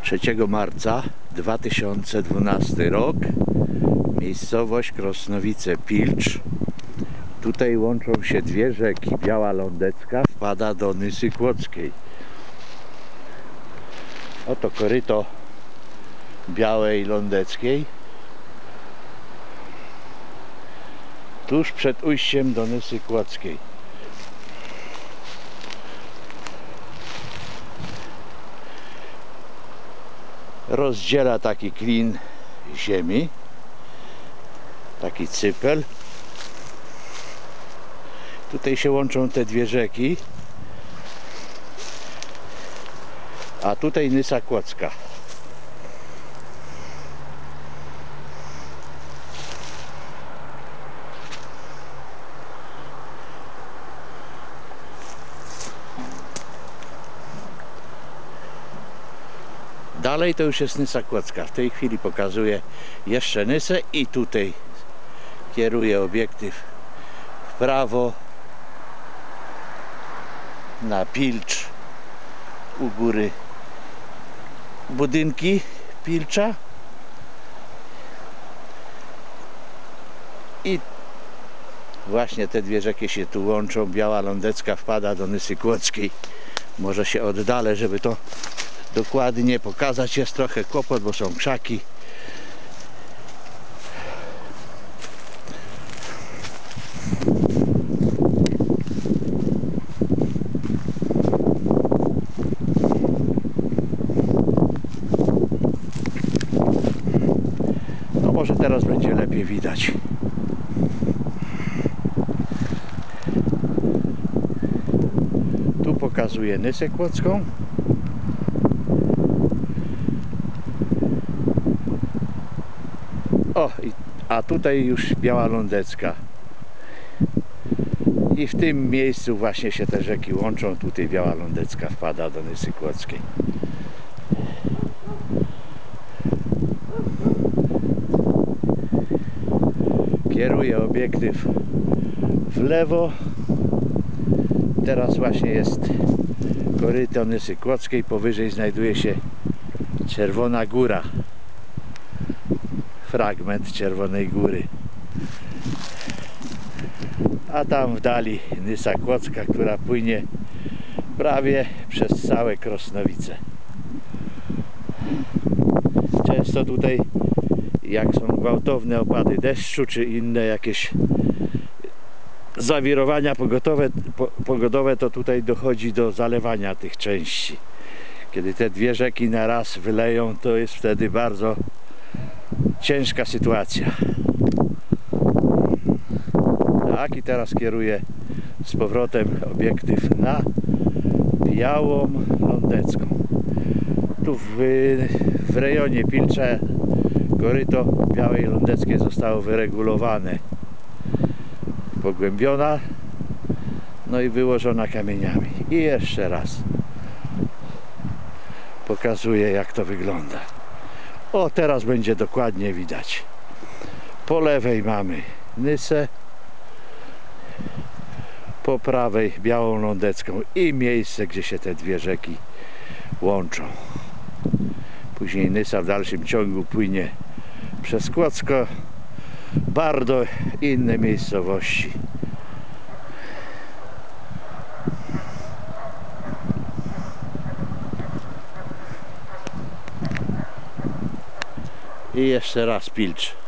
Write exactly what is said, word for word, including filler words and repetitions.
trzeciego marca dwa tysiące dwunasty rok, miejscowość Krosnowice-Pilcz. Tutaj łączą się dwie rzeki. Biała Lądecka wpada do Nysy Kłodzkiej. Oto koryto Białej Lądeckiej, tuż przed ujściem do Nysy Kłodzkiej. Rozdziela taki klin ziemi, taki cypel. Tutaj się łączą te dwie rzeki, a tutaj Nysa Kłodzka. Dalej to już jest Nysa Kłodzka. W tej chwili pokazuję jeszcze Nysę i tutaj kieruję obiektyw w prawo na Pilcz, u góry budynki Pilcza i właśnie te dwie rzeki się tu łączą. Biała Lądecka wpada do Nysy Kłodzkiej. Może się oddalę, żeby to dokładnie pokazać. Jest trochę kłopot, bo są krzaki. No może teraz będzie lepiej widać. Tu pokazuję Nysę Kłodzką. O, a tutaj już Biała Lądecka. I w tym miejscu właśnie się te rzeki łączą. Tutaj Biała Lądecka wpada do Nysy Kłodzkiej. Kieruję obiektyw w lewo. Teraz właśnie jest koryto Nysy Kłodzkiej. Powyżej znajduje się Czerwona Góra. Fragment Czerwonej Góry. A tam w dali Nysa Kłodzka, która płynie prawie przez całe Krosnowice. Często tutaj, jak są gwałtowne opady deszczu czy inne jakieś zawirowania pogodowe, po, pogodowe, to tutaj dochodzi do zalewania tych części. Kiedy te dwie rzeki na raz wyleją, to jest wtedy bardzo ciężka sytuacja. Tak, i teraz kieruję z powrotem obiektyw na Białą Lądecką. Tu w, w rejonie Pilcza koryto Białej Lądeckiej zostało wyregulowane, pogłębiona, no i wyłożona kamieniami. I jeszcze raz pokazuję, jak to wygląda. O, teraz będzie dokładnie widać. Po lewej mamy Nysę, po prawej Białą Lądecką i miejsce, gdzie się te dwie rzeki łączą. Później Nysa w dalszym ciągu płynie przez Kłodzko, Bardo i inne miejscowości. I jeszcze raz Pilcz.